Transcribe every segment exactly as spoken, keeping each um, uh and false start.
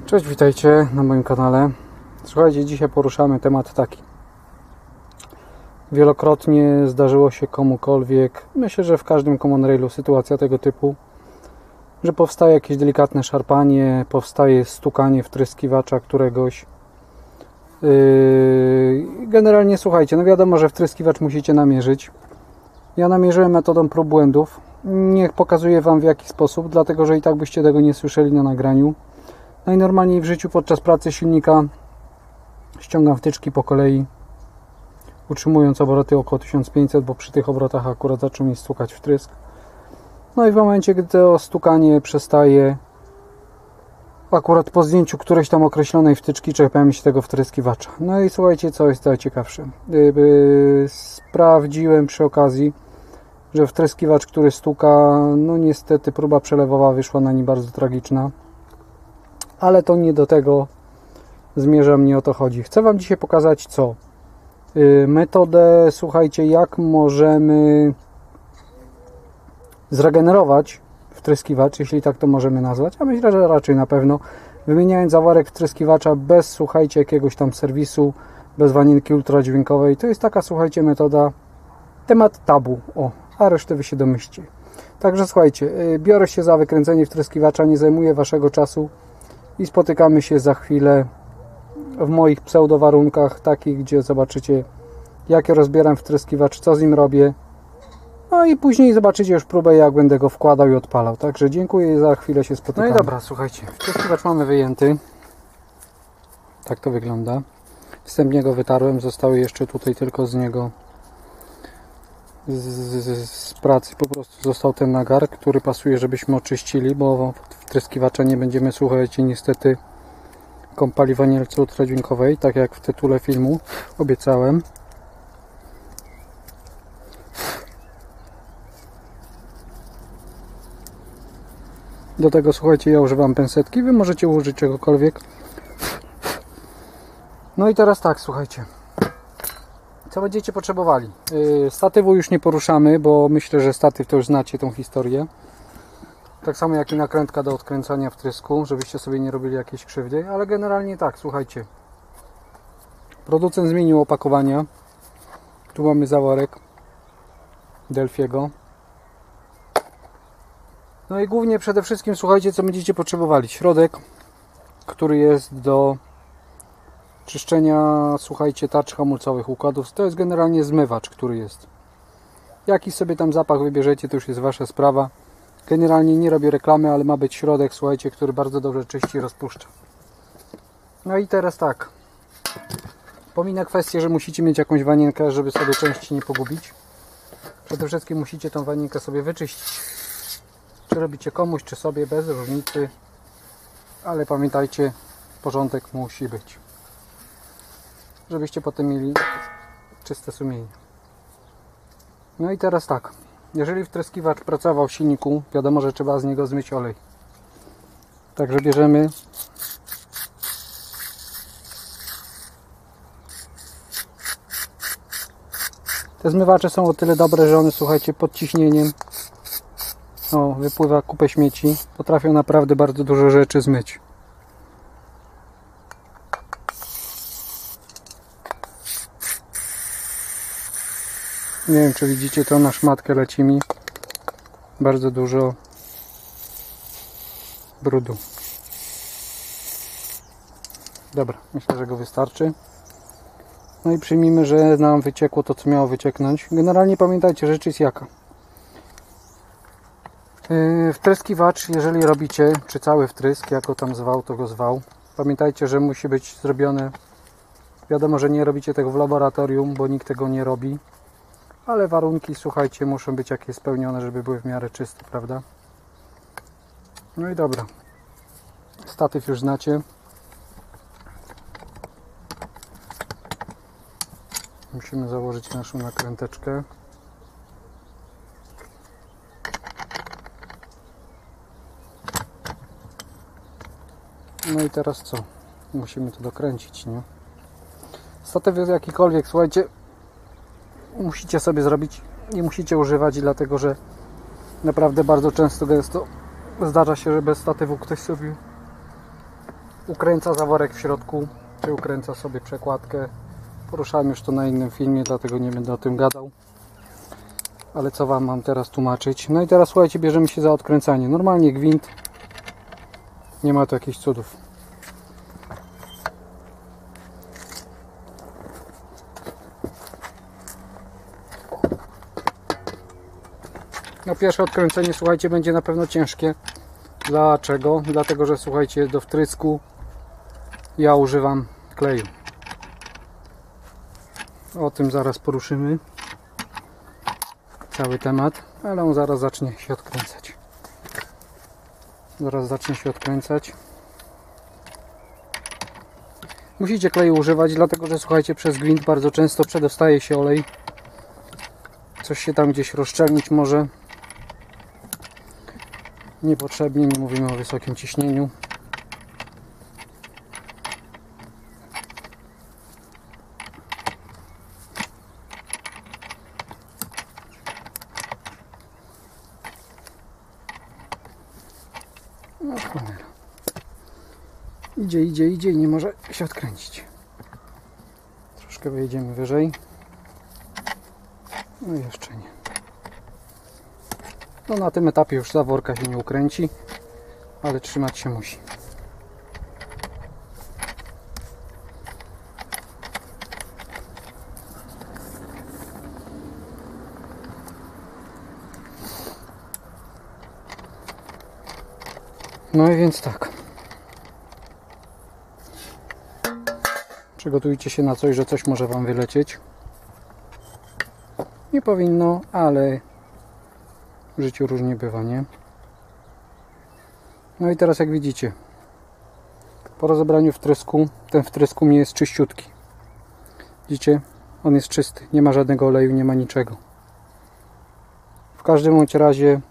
Cześć, witajcie na moim kanale. Słuchajcie, dzisiaj poruszamy temat taki. Wielokrotnie zdarzyło się komukolwiek, myślę, że w każdym common railu sytuacja tego typu, że powstaje jakieś delikatne szarpanie, powstaje stukanie wtryskiwacza któregoś. Yy, generalnie słuchajcie, no wiadomo, że wtryskiwacz musicie namierzyć. Ja namierzyłem metodą prób błędów. Nie pokazuję Wam w jaki sposób, dlatego że i tak byście tego nie słyszeli na nagraniu. Najnormalniej w życiu podczas pracy silnika ściągam wtyczki po kolei, utrzymując obroty około tysiąc pięćset, bo przy tych obrotach akurat zaczął mi stukać wtrysk. No i w momencie, gdy to stukanie przestaje, akurat po zdjęciu którejś tam określonej wtyczki czepiamy się tego wtryskiwacza. No i słuchajcie, co jest najciekawsze. Yy, sprawdziłem przy okazji, że wtryskiwacz, który stuka, no niestety próba przelewowa wyszła na nim bardzo tragiczna. Ale to nie do tego zmierzam, nie o to chodzi. Chcę Wam dzisiaj pokazać co? Yy, metodę, słuchajcie, jak możemy zregenerować wtryskiwacz, jeśli tak to możemy nazwać, a myślę, że raczej na pewno, wymieniając zaworek wtryskiwacza bez, słuchajcie, jakiegoś tam serwisu, bez wanienki ultradźwiękowej. To jest taka, słuchajcie, metoda, temat tabu, o, a resztę Wy się domyślcie. Także słuchajcie, yy, biorę się za wykręcenie wtryskiwacza, nie zajmuję Waszego czasu i spotykamy się za chwilę w moich pseudowarunkach, takich, gdzie zobaczycie, jak ja rozbieram wtryskiwacz, co z nim robię. No i później zobaczycie już próbę, jak będę go wkładał i odpalał. Także dziękuję i za chwilę się spotykamy. No i dobra, słuchajcie, wtryskiwacz mamy wyjęty. Tak to wygląda. Wstępnie go wytarłem, zostały jeszcze tutaj tylko z niego z, z, z pracy po prostu został ten nagar, który pasuje, żebyśmy oczyścili, bo wtryskiwacza nie będziemy, słuchajcie, niestety kąpali w wanielce ultradźwiękowej, tak jak w tytule filmu obiecałem. Do tego, słuchajcie, ja używam pensetki, Wy możecie użyć czegokolwiek. No i teraz tak, słuchajcie, co będziecie potrzebowali? Yy, statywu już nie poruszamy, bo myślę, że statyw to już znacie tą historię. Tak samo jak i nakrętka do odkręcania wtrysku, żebyście sobie nie robili jakiejś krzywdy, ale generalnie tak, słuchajcie. Producent zmienił opakowania. Tu mamy zaworek Delfiego. No i głównie przede wszystkim, słuchajcie, co będziecie potrzebowali. Środek, który jest do czyszczenia, słuchajcie, tarcz hamulcowych układów. To jest generalnie zmywacz, który jest. Jaki sobie tam zapach wybierzecie, to już jest Wasza sprawa. Generalnie nie robię reklamy, ale ma być środek, słuchajcie, który bardzo dobrze czyści i rozpuszcza. No i teraz tak. Pominę kwestię, że musicie mieć jakąś wanienkę, żeby sobie części nie pogubić. Przede wszystkim musicie tą wanienkę sobie wyczyścić. Czy robicie komuś, czy sobie, bez różnicy. Ale pamiętajcie, porządek musi być. Żebyście potem mieli czyste sumienie. No i teraz tak. Jeżeli wtryskiwacz pracował w silniku, wiadomo, że trzeba z niego zmyć olej. Także bierzemy te zmywacze są o tyle dobre, że one, słuchajcie, pod ciśnieniem o, wypływa kupę śmieci. Potrafią naprawdę bardzo dużo rzeczy zmyć. Nie wiem, czy widzicie to, na szmatkę leci mi bardzo dużo brudu. Dobra, myślę, że go wystarczy. No i przyjmijmy, że nam wyciekło to, co miało wycieknąć. Generalnie pamiętajcie, rzecz jest jaka. Yy, wtryskiwacz, jeżeli robicie, czy cały wtrysk, jak go tam zwał, to go zwał. Pamiętajcie, że musi być zrobione. Wiadomo, że nie robicie tego w laboratorium, bo nikt tego nie robi. Ale warunki, słuchajcie, muszą być jakieś spełnione, żeby były w miarę czyste, prawda? No i dobra. Statyw już znacie. Musimy założyć naszą nakręteczkę. No i teraz co? Musimy to dokręcić, nie? Statyw jest jakikolwiek, słuchajcie, musicie sobie zrobić, nie musicie używać, dlatego że naprawdę bardzo często, gęsto zdarza się, że bez statywu ktoś sobie ukręca zaworek w środku, czy ukręca sobie przekładkę. Poruszałem już to na innym filmie, dlatego nie będę o tym gadał. Ale co Wam mam teraz tłumaczyć? No i teraz słuchajcie, bierzemy się za odkręcanie. Normalnie gwint. Nie ma tu jakichś cudów. No pierwsze odkręcenie, słuchajcie, będzie na pewno ciężkie. Dlaczego? Dlatego, że słuchajcie, do wtrysku ja używam kleju. O tym zaraz poruszymy. Cały temat, ale on zaraz zacznie się odkręcać. Zaraz zacznie się odkręcać. Musicie kleju używać, dlatego że słuchajcie, przez gwint bardzo często przedostaje się olej. Coś się tam gdzieś rozszczelnić może. Niepotrzebnie, nie mówimy o wysokim ciśnieniu. No cholera. Idzie, idzie, idzie i nie może się odkręcić. Troszkę wyjedziemy wyżej. No i jeszcze nie. No na tym etapie już zaworka się nie ukręci, ale trzymać się musi. No i więc tak. Przygotujcie się na coś, że coś może Wam wylecieć. Nie powinno, ale w życiu różnie bywa, nie? No i teraz jak widzicie, po rozebraniu wtrysku, ten wtrysk u mnie jest czyściutki. Widzicie? On jest czysty, nie ma żadnego oleju, nie ma niczego. W każdym bądź razie,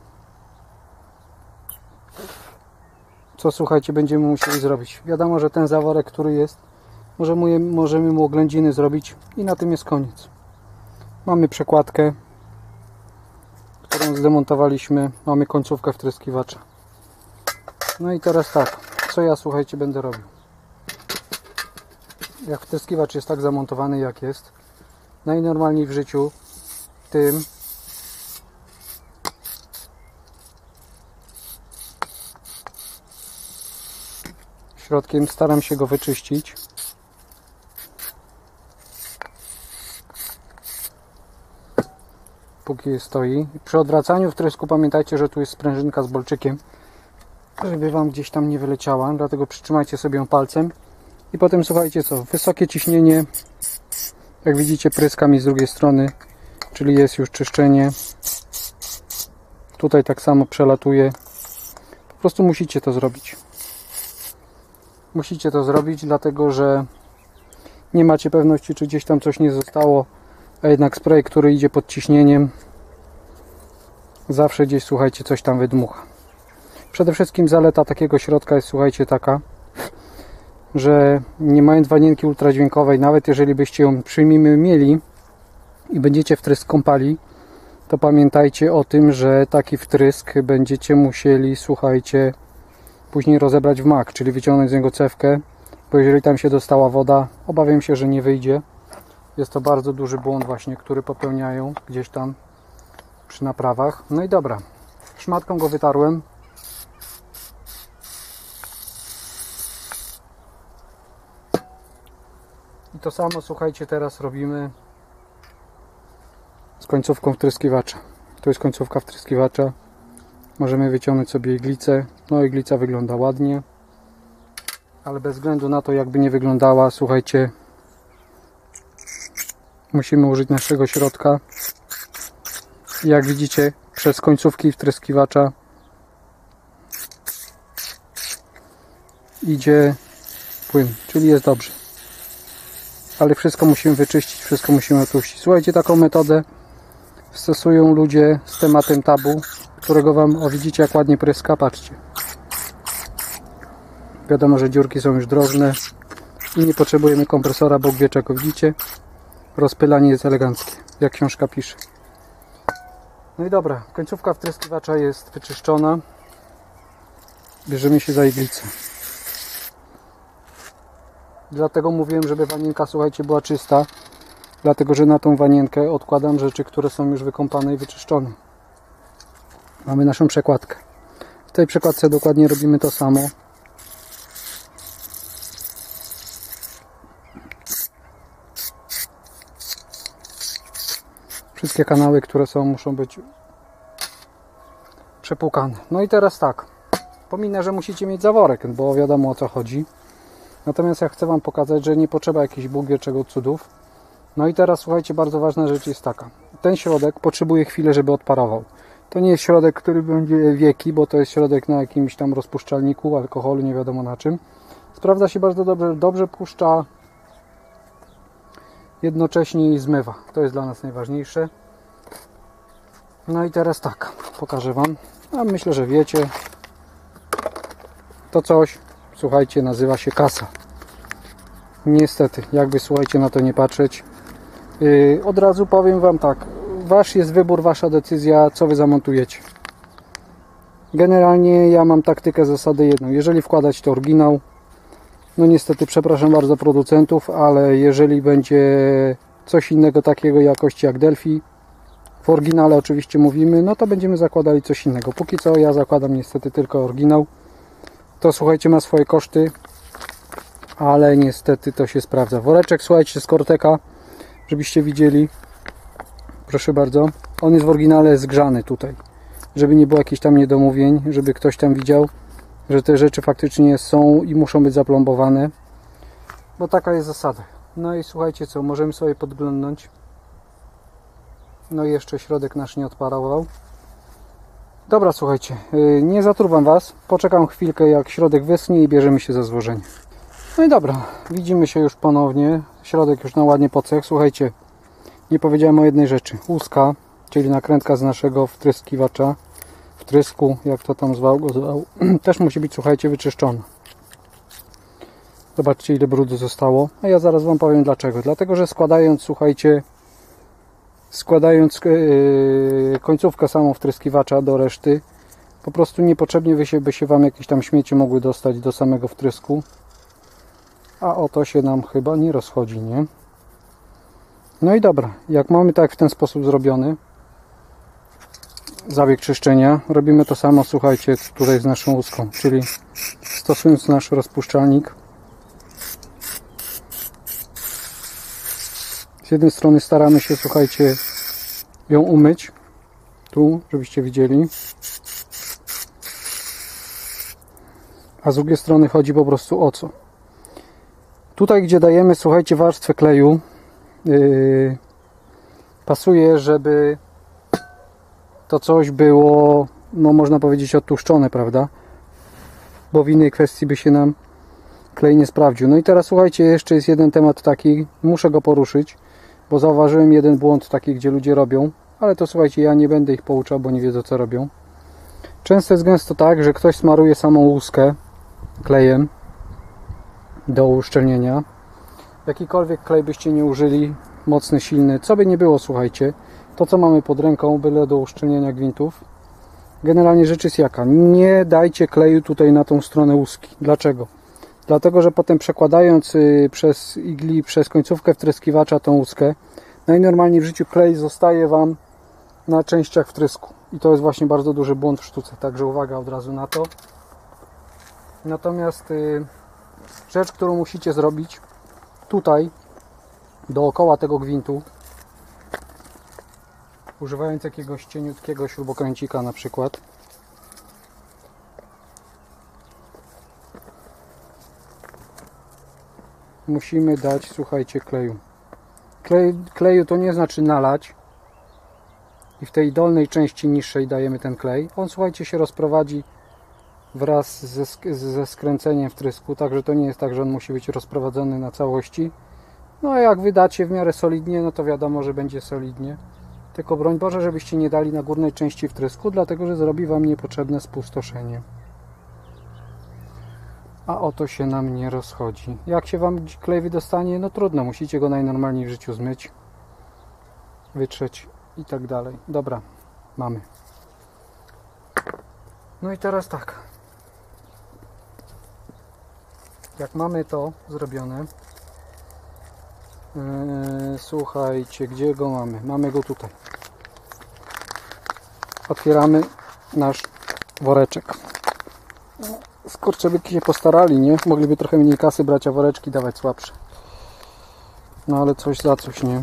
co słuchajcie, będziemy musieli zrobić. Wiadomo, że ten zaworek, który jest, możemy, możemy mu oględziny zrobić i na tym jest koniec. Mamy przekładkę, którą zdemontowaliśmy. Mamy końcówkę wtryskiwacza. No i teraz tak, co ja słuchajcie będę robił. Jak wtryskiwacz jest tak zamontowany jak jest, najnormalniej w życiu tym środkiem staram się go wyczyścić. Póki stoi. Przy odwracaniu wtrysku pamiętajcie, że tu jest sprężynka z bolczykiem, żeby Wam gdzieś tam nie wyleciała, dlatego przytrzymajcie sobie ją palcem i potem słuchajcie co, wysokie ciśnienie, jak widzicie pryska mi z drugiej strony, czyli jest już czyszczenie. Tutaj tak samo przelatuje. Po prostu musicie to zrobić. Musicie to zrobić, dlatego że nie macie pewności, czy gdzieś tam coś nie zostało, a jednak spray, który idzie pod ciśnieniem, zawsze gdzieś, słuchajcie, coś tam wydmucha. Przede wszystkim zaleta takiego środka jest, słuchajcie, taka, że nie mając wanienki ultradźwiękowej, nawet jeżeli byście ją przyjmijmy mieli i będziecie wtrysk kąpali, to pamiętajcie o tym, że taki wtrysk będziecie musieli, słuchajcie, później rozebrać w mak, czyli wyciągnąć z niego cewkę, bo jeżeli tam się dostała woda, obawiam się, że nie wyjdzie. Jest to bardzo duży błąd właśnie, który popełniają gdzieś tam przy naprawach. No i dobra, szmatką go wytarłem. I to samo, słuchajcie, teraz robimy z końcówką wtryskiwacza. To jest końcówka wtryskiwacza. Możemy wyciągnąć sobie iglicę. No, iglica wygląda ładnie, ale bez względu na to, jakby nie wyglądała, słuchajcie, musimy użyć naszego środka. Jak widzicie, przez końcówki wtryskiwacza idzie płyn, czyli jest dobrze. Ale wszystko musimy wyczyścić, wszystko musimy otłuścić. Słuchajcie, taką metodę stosują ludzie z tematem tabu, którego Wam, o widzicie jak ładnie pryska, patrzcie. Wiadomo, że dziurki są już drożne i nie potrzebujemy kompresora, bo wie czego, widzicie? Rozpylanie jest eleganckie, jak książka pisze. No i dobra, końcówka wtryskiwacza jest wyczyszczona. Bierzemy się za iglicę. Dlatego mówiłem, żeby wanienka, słuchajcie, była czysta. Dlatego, że na tą wanienkę odkładam rzeczy, które są już wykąpane i wyczyszczone. Mamy naszą przekładkę. W tej przekładce dokładnie robimy to samo. Wszystkie kanały, które są, muszą być przepłukane. No i teraz tak. Pominę, że musicie mieć zaworek, bo wiadomo, o co chodzi. Natomiast ja chcę Wam pokazać, że nie potrzeba jakichś Bóg wie czego cudów. No i teraz słuchajcie, bardzo ważna rzecz jest taka. Ten środek potrzebuje chwilę, żeby odparował. To nie jest środek, który będzie wieki, bo to jest środek na jakimś tam rozpuszczalniku, alkoholu, nie wiadomo na czym. Sprawdza się bardzo dobrze, dobrze puszcza, jednocześnie i zmywa. To jest dla nas najważniejsze. No i teraz tak, pokażę Wam. A myślę, że wiecie. To coś, słuchajcie, nazywa się kasa. Niestety, jakby słuchajcie na to nie patrzeć. Yy, od razu powiem Wam tak. Wasz jest wybór, Wasza decyzja, co Wy zamontujecie. Generalnie ja mam taktykę, zasadę jedną. Jeżeli wkładać to oryginał, no niestety przepraszam bardzo producentów, ale jeżeli będzie coś innego takiego jakości jak Delphi, w oryginale oczywiście mówimy, no to będziemy zakładali coś innego. Póki co ja zakładam niestety tylko oryginał. To słuchajcie, ma swoje koszty, ale niestety to się sprawdza. Woreczek, słuchajcie, z Corteca, żebyście widzieli. Proszę bardzo. On jest w oryginale zgrzany tutaj. Żeby nie było jakichś tam niedomówień, żeby ktoś tam widział, że te rzeczy faktycznie są i muszą być zaplombowane. Bo taka jest zasada. No i słuchajcie co, możemy sobie podglądnąć. No i jeszcze środek nasz nie odparował. Dobra, słuchajcie, nie zatruwam Was. Poczekam chwilkę, jak środek wyschnie i bierzemy się za złożenie. No i dobra, widzimy się już ponownie. Środek już na ładnie podsechł. Słuchajcie, nie powiedziałem o jednej rzeczy. Łuska, czyli nakrętka z naszego wtryskiwacza, wtrysku, jak to tam zwał go zwał, też musi być, słuchajcie, wyczyszczona. Zobaczcie, ile brudu zostało. A ja zaraz Wam powiem dlaczego. Dlatego, że składając, słuchajcie, składając yy, końcówkę samą wtryskiwacza do reszty, po prostu niepotrzebnie by się, by się Wam jakieś tam śmieci mogły dostać do samego wtrysku. A o to się nam chyba nie rozchodzi, nie? No i dobra, jak mamy tak w ten sposób zrobiony zabieg czyszczenia, robimy to samo, słuchajcie, tutaj z naszą łuską, czyli stosując nasz rozpuszczalnik, z jednej strony staramy się, słuchajcie, ją umyć, tu, żebyście widzieli, a z drugiej strony chodzi po prostu o co? Tutaj, gdzie dajemy, słuchajcie, warstwę kleju, yy, pasuje, żeby to coś było, no można powiedzieć, odtłuszczone, prawda? Bo w innej kwestii by się nam klej nie sprawdził. No i teraz słuchajcie, jeszcze jest jeden temat taki, muszę go poruszyć, bo zauważyłem jeden błąd taki, gdzie ludzie robią, ale to słuchajcie, ja nie będę ich pouczał, bo nie wiedzą, co robią. Często jest gęsto tak, że ktoś smaruje samą łuskę klejem do uszczelnienia. Jakikolwiek klej byście nie użyli, mocny, silny, co by nie było, słuchajcie, to co mamy pod ręką, byle do uszczelniania gwintów. Generalnie rzecz jest jaka, nie dajcie kleju tutaj na tą stronę łuski. Dlaczego? Dlatego, że potem przekładając przez igli, przez końcówkę wtryskiwacza tą łuskę, najnormalniej w życiu klej zostaje Wam na częściach wtrysku. I to jest właśnie bardzo duży błąd w sztuce, także uwaga od razu na to. Natomiast yy, rzecz, którą musicie zrobić tutaj, dookoła tego gwintu, używając jakiegoś cieniutkiego śrubokręcika na przykład, musimy dać, słuchajcie, kleju. Klej, kleju to nie znaczy nalać i w tej dolnej części niższej dajemy ten klej. On, słuchajcie, się rozprowadzi wraz ze, ze skręceniem wtrysku, także to nie jest tak, że on musi być rozprowadzony na całości. No a jak wydacie w miarę solidnie, no to wiadomo, że będzie solidnie. Tylko broń Boże, żebyście nie dali na górnej części wtrysku, dlatego że zrobi Wam niepotrzebne spustoszenie. A o to się nam nie rozchodzi. Jak się Wam klej wydostanie, no trudno, musicie go najnormalniej w życiu zmyć, wytrzeć i tak dalej. Dobra, mamy. No i teraz tak. Jak mamy to zrobione, yy, słuchajcie, gdzie go mamy? Mamy go tutaj. Otwieramy nasz woreczek. Skurczybyki się postarali, nie? Mogliby trochę mniej kasy brać, a woreczki dawać słabsze. No ale coś za coś, nie?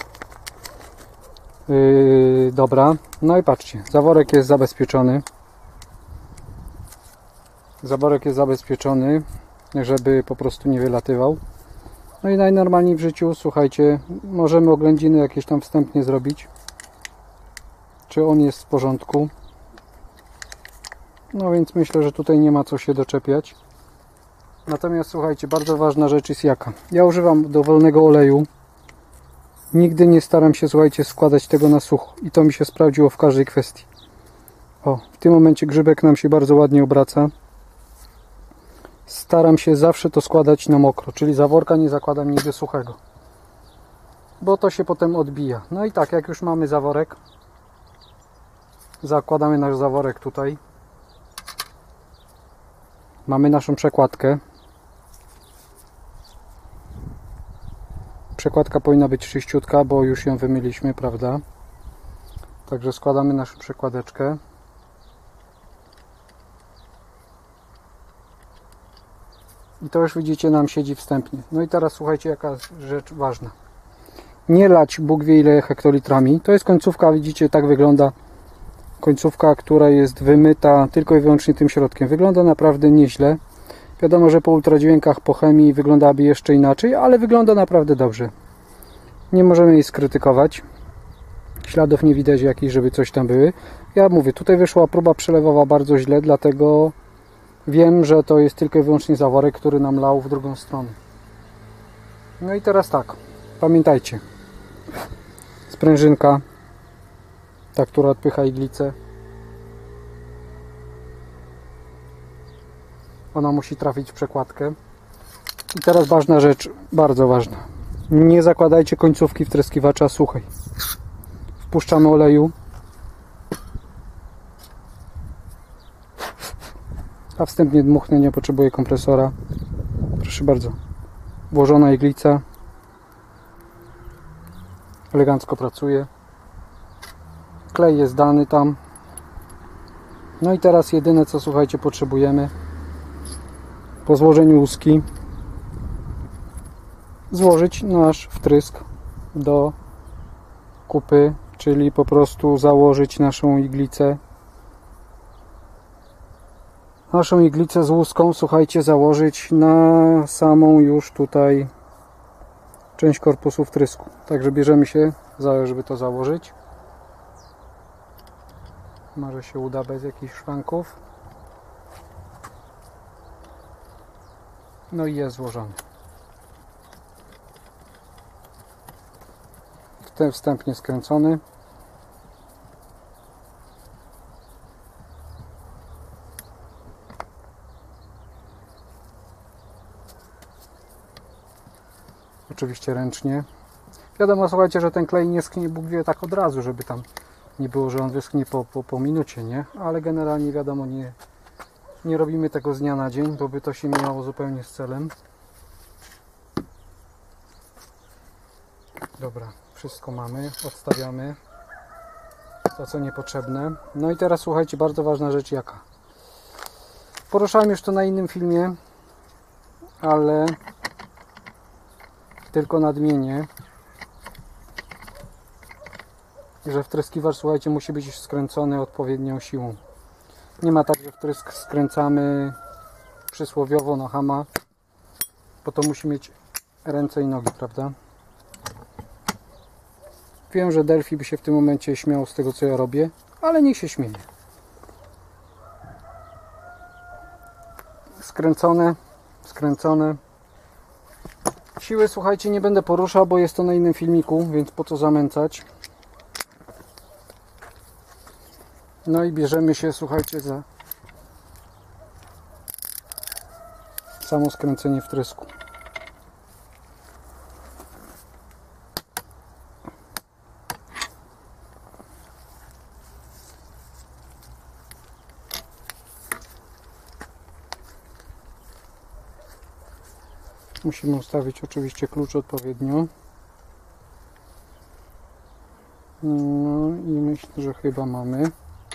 Yy, dobra, no i patrzcie, zaworek jest zabezpieczony. Zaworek jest zabezpieczony, żeby po prostu nie wylatywał. No i najnormalniej w życiu, słuchajcie, możemy oględziny jakieś tam wstępnie zrobić. Czy on jest w porządku? No więc myślę, że tutaj nie ma co się doczepiać. Natomiast słuchajcie, bardzo ważna rzecz jest jaka. Ja używam dowolnego oleju. Nigdy nie staram się, słuchajcie, składać tego na sucho. I to mi się sprawdziło w każdej kwestii. O, w tym momencie grzybek nam się bardzo ładnie obraca. Staram się zawsze to składać na mokro, czyli zaworka nie zakładam nigdy suchego. Bo to się potem odbija. No i tak, jak już mamy zaworek, zakładamy nasz zaworek tutaj. Mamy naszą przekładkę. Przekładka powinna być czyściutka, bo już ją wymyliśmy, prawda? Także składamy naszą przekładeczkę. I to już widzicie, nam siedzi wstępnie. No i teraz słuchajcie, jaka rzecz ważna. Nie lać Bóg wie ile hektolitrami. To jest końcówka, widzicie, tak wygląda. Końcówka, która jest wymyta tylko i wyłącznie tym środkiem. Wygląda naprawdę nieźle. Wiadomo, że po ultradźwiękach, po chemii wyglądałaby jeszcze inaczej, ale wygląda naprawdę dobrze. Nie możemy jej skrytykować. Śladów nie widać jakichś, żeby coś tam były. Ja mówię, tutaj wyszła próba przelewowa bardzo źle, dlatego wiem, że to jest tylko i wyłącznie zaworek, który nam lał w drugą stronę. No i teraz tak, pamiętajcie. Sprężynka, ta, która odpycha iglicę. Ona musi trafić w przekładkę. I teraz ważna rzecz, bardzo ważna. Nie zakładajcie końcówki wtryskiwacza suchej. Wpuszczamy oleju. A wstępnie dmuchnę, nie potrzebuję kompresora. Proszę bardzo. Włożona iglica. Elegancko pracuje. Klej jest dany tam. No i teraz jedyne co, słuchajcie, potrzebujemy po złożeniu łuski złożyć nasz wtrysk do kupy, czyli po prostu założyć naszą iglicę naszą iglicę z łuską, słuchajcie, założyć na samą już tutaj część korpusu wtrysku. Także bierzemy się, żeby to założyć. Może się uda bez jakichś szwanków. No i jest złożony. Ten wstępnie skręcony. Oczywiście ręcznie. Wiadomo, słuchajcie, że ten klej nie sknie Bóg wie tak od razu, żeby tam nie było, że on wyschnie po, po, po minucie, nie? Ale generalnie wiadomo, nie, nie robimy tego z dnia na dzień, bo by to się miało zupełnie z celem. Dobra, wszystko mamy, odstawiamy to, co niepotrzebne. No i teraz słuchajcie, bardzo ważna rzecz jaka. Poruszałem już to na innym filmie, ale tylko nadmienię, że wtryskiwacz, słuchajcie, musi być skręcony odpowiednią siłą. Nie ma tak, że wtrysk skręcamy przysłowiowo na hama, bo to musi mieć ręce i nogi, prawda? Wiem, że Delphi by się w tym momencie śmiał z tego, co ja robię, ale niech się śmieje. Skręcone, skręcone. Siły, słuchajcie, nie będę poruszał, bo jest to na innym filmiku, więc po co zamęcać. No i bierzemy się, słuchajcie, za samo skręcenie wtrysku. Musimy ustawić oczywiście klucz odpowiednio. No i myślę, że chyba mamy.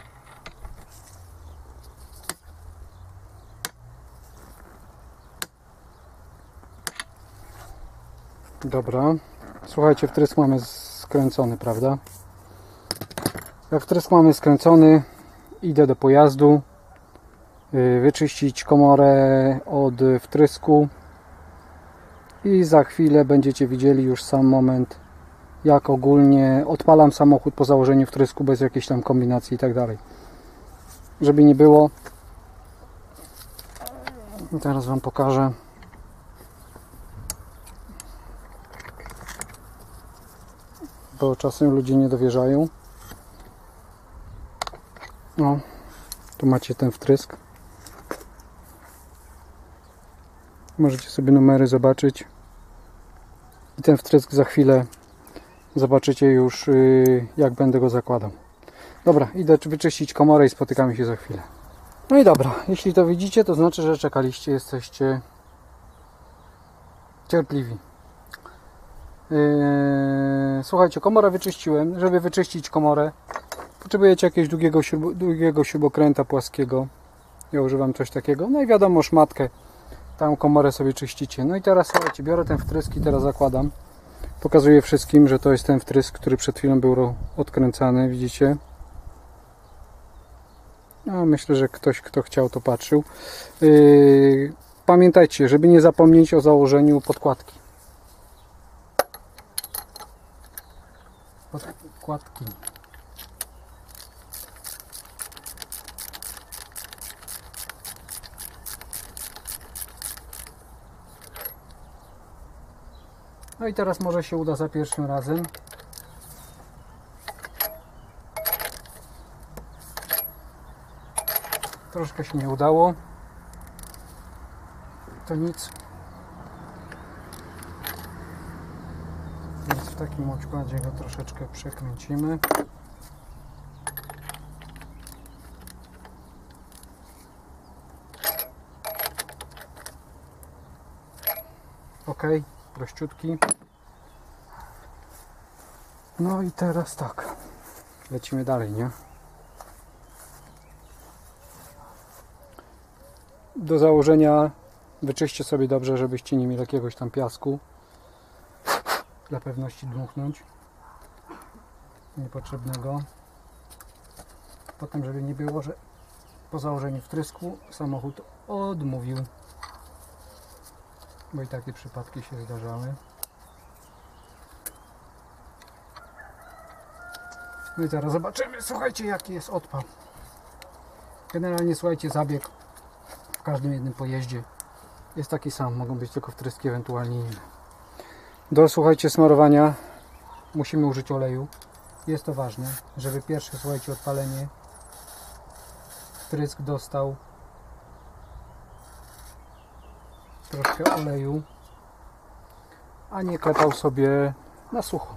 Dobra. Słuchajcie, wtrysk mamy skręcony, prawda? Jak wtrysk mamy skręcony, idę do pojazdu, wyczyścić komorę od wtrysku i za chwilę będziecie widzieli już sam moment, jak ogólnie odpalam samochód po założeniu wtrysku bez jakiejś tam kombinacji i tak dalej. Żeby nie było, teraz Wam pokażę. Bo czasem ludzie nie dowierzają. No, tu macie ten wtrysk. Możecie sobie numery zobaczyć. I ten wtrysk za chwilę zobaczycie już, jak będę go zakładał. Dobra, idę wyczyścić komorę i spotykamy się za chwilę. No i dobra, jeśli to widzicie, to znaczy, że czekaliście, jesteście cierpliwi. Yy, słuchajcie, komorę wyczyściłem. Żeby wyczyścić komorę, potrzebujecie jakiegoś długiego, śrub, długiego śrubokręta płaskiego. Ja używam coś takiego. No i wiadomo, szmatkę. Tam komorę sobie czyścicie. No i teraz słuchajcie, biorę ten wtrysk i teraz zakładam. Pokazuję wszystkim, że to jest ten wtrysk, który przed chwilą był odkręcany. Widzicie? No, myślę, że ktoś, kto chciał, to patrzył. Yy, pamiętajcie, żeby nie zapomnieć o założeniu podkładki. Podkładki. No i teraz może się uda za pierwszym razem. Troszkę się nie udało. To nic. Więc w takim układzie go troszeczkę przekręcimy. Ok, prościutki. No i teraz tak. Lecimy dalej, nie? Do założenia wyczyście sobie dobrze, żebyście nie mieli jakiegoś tam piasku. Dla pewności dmuchnąć niepotrzebnego. Potem, żeby nie było, że po założeniu wtrysku samochód odmówił, bo i takie przypadki się zdarzały. No i zaraz zobaczymy, słuchajcie, jaki jest odpał. Generalnie, słuchajcie, zabieg w każdym jednym pojeździe jest taki sam, mogą być tylko wtryski ewentualnie inne. Do, słuchajcie, smarowania musimy użyć oleju. Jest to ważne, żeby pierwsze, słuchajcie, odpalenie wtrysk dostał troszkę oleju, a nie klepał sobie na sucho.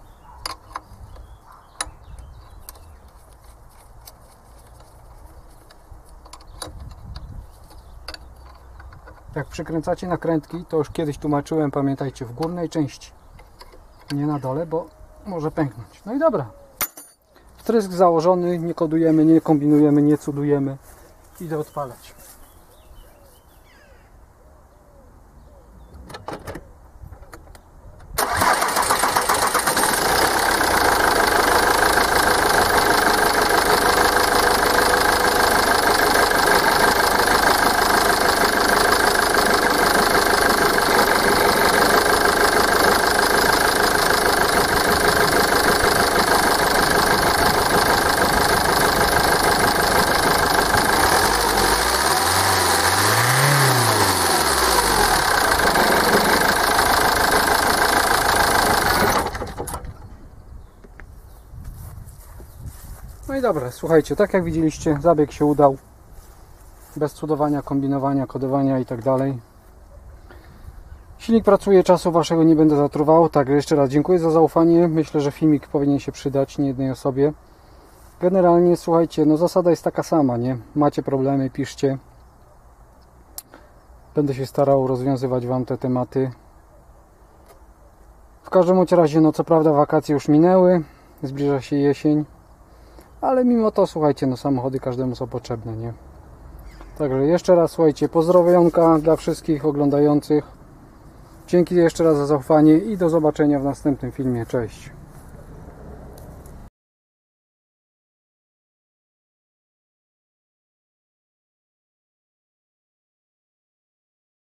Jak przykręcacie nakrętki, to już kiedyś tłumaczyłem, pamiętajcie, w górnej części, nie na dole, bo może pęknąć. No i dobra, wtrysk założony, nie kodujemy, nie kombinujemy, nie cudujemy. Idę odpalać. No i dobra, słuchajcie, tak jak widzieliście, zabieg się udał. Bez cudowania, kombinowania, kodowania i tak dalej. Silnik pracuje, czasu waszego nie będę zatruwał. Tak, jeszcze raz dziękuję za zaufanie. Myślę, że filmik powinien się przydać nie jednej osobie. Generalnie, słuchajcie, no zasada jest taka sama, nie? Macie problemy, piszcie. Będę się starał rozwiązywać wam te tematy. każdym bądź razie, no co prawda wakacje już minęły, zbliża się jesień, ale mimo to, słuchajcie, no samochody każdemu są potrzebne, nie? Także jeszcze raz, słuchajcie, pozdrowionka dla wszystkich oglądających. Dzięki jeszcze raz za zaufanie i do zobaczenia w następnym filmie. Cześć!